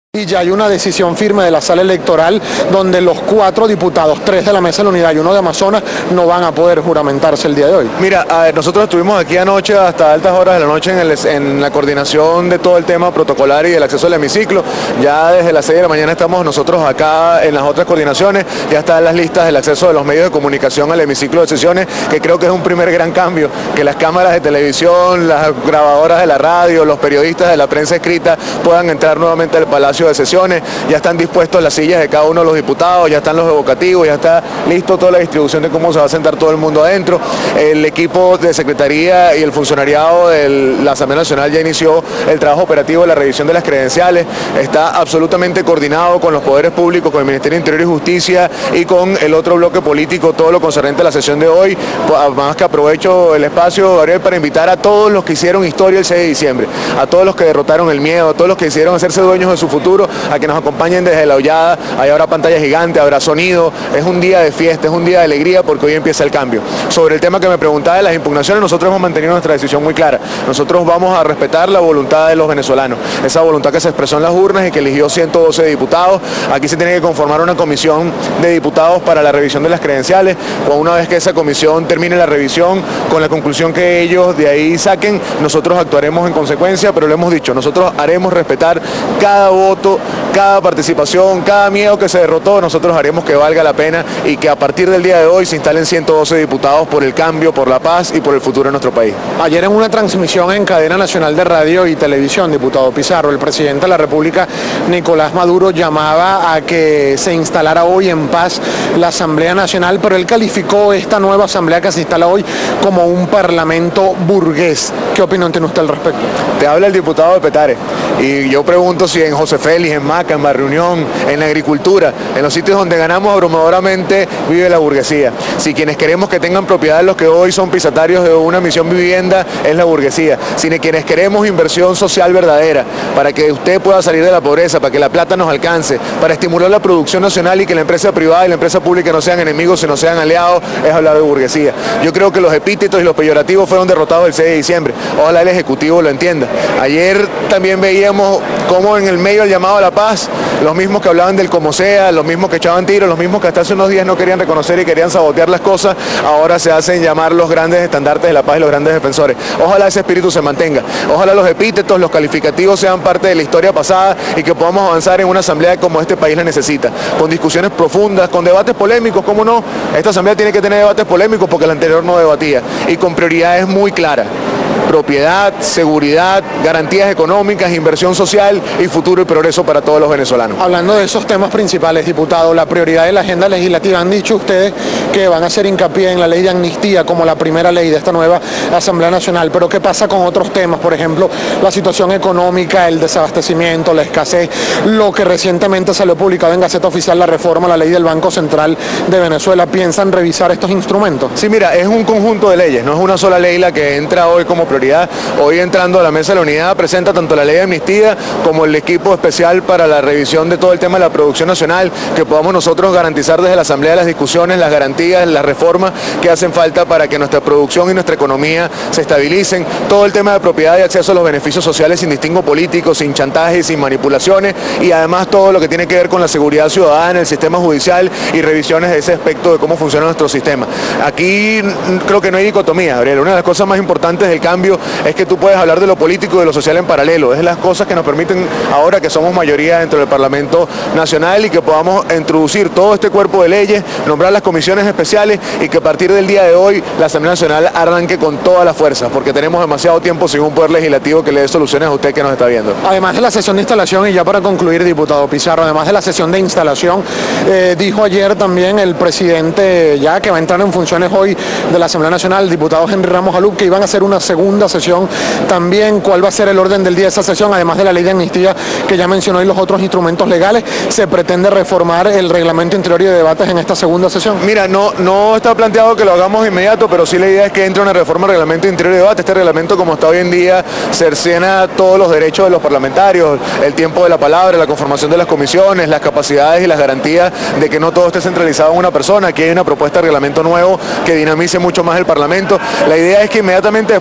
Y ya hay una decisión firme de la sala electoral donde los 4 diputados, 3 de la Mesa de la Unidad y 1 de Amazonas, no van a poder juramentarse el día de hoy. Mira, nosotros estuvimos aquí anoche hasta altas horas de la noche en la coordinación de todo el tema protocolar y el acceso al hemiciclo. Ya desde las 6 de la mañana estamos nosotros acá en las otras coordinaciones. Ya están las listas del acceso de los medios de comunicación al hemiciclo de sesiones, que creo que es un primer gran cambio, que las cámaras de televisión, las grabadoras de la radio, los periodistas de la prensa escrita puedan entrar nuevamente al Palacio de Sesiones. Ya están dispuestos las sillas de cada uno de los diputados, ya están los evocativos, ya está listo toda la distribución de cómo se va a sentar todo el mundo adentro. El equipo de secretaría y el funcionariado de la Asamblea Nacional ya inició el trabajo operativo de la revisión de las credenciales, está absolutamente coordinado con los poderes públicos, con el Ministerio de Interior y Justicia y con el otro bloque político, todo lo concernente a la sesión de hoy. Además que aprovecho el espacio, Gabriel, para invitar a todos los que hicieron historia el 6 de diciembre, a todos los que derrotaron el miedo, a todos los que decidieron hacerse dueños de su futuro, a que nos acompañen desde la hollada. Ahí habrá pantalla gigante, habrá sonido, es un día de fiesta, es un día de alegría porque hoy empieza el cambio. Sobre el tema que me preguntaba de las impugnaciones, nosotros hemos mantenido nuestra decisión muy clara. Nosotros vamos a respetar la voluntad de los venezolanos, esa voluntad que se expresó en las urnas y que eligió 112 diputados. Aquí se tiene que conformar una comisión de diputados para la revisión de las credenciales. Una vez que esa comisión termine la revisión, con la conclusión que ellos de ahí saquen, nosotros actuaremos en consecuencia, pero lo hemos dicho, nosotros haremos respetar cada voto, cada participación, cada miedo que se derrotó. Nosotros haremos que valga la pena y que a partir del día de hoy se instalen 112 diputados por el cambio, por la paz y por el futuro de nuestro país. Ayer en una transmisión en cadena nacional de radio y televisión, diputado Pizarro, el presidente de la República, Nicolás Maduro, llamaba a que se instalara hoy en paz la Asamblea Nacional, pero él calificó esta nueva asamblea que se instala hoy como un parlamento burgués. ¿Qué opinión tiene usted al respecto? Te habla el diputado de Petare y yo pregunto si en José Félix, en Maca, en Barrio Unión, en la agricultura, en los sitios donde ganamos abrumadoramente, vive la burguesía. Si quienes queremos que tengan propiedad los que hoy son pisatarios de una misión vivienda es la burguesía. Si quienes queremos inversión social verdadera para que usted pueda salir de la pobreza, para que la plata nos alcance, para estimular la producción nacional y que la empresa privada y la empresa pública no sean enemigos sino sean aliados, es hablar de burguesía. Yo creo que los epítetos y los peyorativos fueron derrotados el 6 de diciembre. Ojalá el Ejecutivo lo entienda. Ayer también veíamos cómo en el medio del llamado a la paz, los mismos que hablaban del como sea, los mismos que echaban tiros, los mismos que hasta hace unos días no querían reconocer y querían sabotear las cosas, ahora se hacen llamar los grandes estandartes de la paz y los grandes defensores. Ojalá ese espíritu se mantenga. Ojalá los epítetos, los calificativos sean parte de la historia pasada y que podamos avanzar en una asamblea como este país la necesita, con discusiones profundas, con debates polémicos, ¿cómo no? Esta asamblea tiene que tener debates polémicos porque la anterior no debatía y con prioridades muy claras. Propiedad, seguridad, garantías económicas, inversión social y futuro y progreso para todos los venezolanos. Hablando de esos temas principales, diputado, la prioridad de la agenda legislativa, han dicho ustedes que van a hacer hincapié en la ley de amnistía como la primera ley de esta nueva Asamblea Nacional, pero ¿qué pasa con otros temas? Por ejemplo, la situación económica, el desabastecimiento, la escasez, lo que recientemente salió publicado en Gaceta Oficial, la reforma a la ley del Banco Central de Venezuela. ¿Piensan revisar estos instrumentos? Sí, mira, es un conjunto de leyes, no es una sola ley la que entra hoy como prioridad. Hoy entrando a la Mesa de la Unidad presenta tanto la ley de amnistía como el equipo especial para la revisión de todo el tema de la producción nacional, que podamos nosotros garantizar desde la Asamblea las discusiones, las garantías, las reformas que hacen falta para que nuestra producción y nuestra economía se estabilicen, todo el tema de propiedad y acceso a los beneficios sociales sin distingo político, sin chantajes, sin manipulaciones y además todo lo que tiene que ver con la seguridad ciudadana, el sistema judicial y revisiones de ese aspecto de cómo funciona nuestro sistema. Aquí creo que no hay dicotomía, Gabriel. Una de las cosas más importantes del cambio es que tú puedes hablar de lo político y de lo social en paralelo. Es las cosas que nos permiten ahora que somos mayoría dentro del Parlamento Nacional y que podamos introducir todo este cuerpo de leyes, nombrar las comisiones especiales y que a partir del día de hoy la Asamblea Nacional arranque con toda la fuerza, porque tenemos demasiado tiempo sin un poder legislativo que le dé soluciones a usted que nos está viendo. Además de la sesión de instalación, y ya para concluir, diputado Pizarro, además de la sesión de instalación, dijo ayer también el presidente, ya que va a entrar en funciones hoy de la Asamblea Nacional, el diputado Henry Ramos Alup, que iban a hacer una segunda sesión también. ¿Cuál va a ser el orden del día de esa sesión? Además de la ley de amnistía que ya mencionó y los otros instrumentos legales, ¿se pretende reformar el reglamento interior y de debates en esta segunda sesión? Mira, no está planteado que lo hagamos inmediato, pero sí la idea es que entre una reforma al reglamento interior y de debate. Este reglamento, como está hoy en día, cercena todos los derechos de los parlamentarios, el tiempo de la palabra, la conformación de las comisiones, las capacidades y las garantías de que no todo esté centralizado en una persona. Aquí hay una propuesta de reglamento nuevo que dinamice mucho más el Parlamento. La idea es que inmediatamente después de instalar la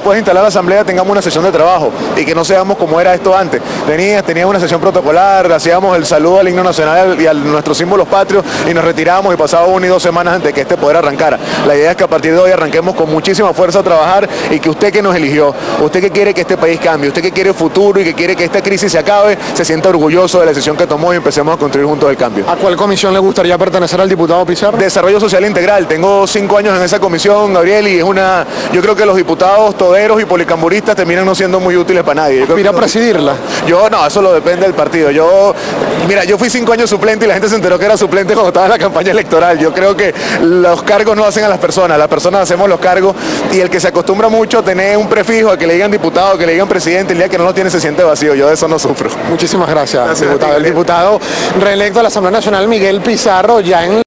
asamblea tengamos una sesión de trabajo y que no seamos como era esto antes. Teníamos una sesión protocolar, hacíamos el saludo al himno nacional y a nuestros símbolos patrios y nos retirábamos y pasaba 1 y 2 semanas antes de que este poder arrancara. La idea es que a partir de hoy arranquemos con muchísima fuerza a trabajar y que usted que nos eligió, usted que quiere que este país cambie, usted que quiere futuro y que quiere que esta crisis se acabe, se sienta orgulloso de la decisión que tomó y empecemos a construir juntos el cambio. ¿A cuál comisión le gustaría pertenecer al diputado Pizarro? Desarrollo Social Integral. Tengo 5 años en esa comisión, Gabriel, y yo creo que los diputados toderos y policamburistas terminan no siendo muy útiles para nadie. ¿Aspira a presidirla? No, eso lo depende del partido. Yo fui 5 años suplente y la gente se enteró que era suplente cuando estaba en la campaña electoral. Yo creo que los cargos no hacen a las personas hacemos los cargos, y el que se acostumbra mucho a tener un prefijo, a que le digan diputado, que le digan presidente, el día que no lo tiene se siente vacío. Yo de eso no sufro. Muchísimas gracias, diputado. El diputado reelecto de la Asamblea Nacional, Miguel Pizarro, ya en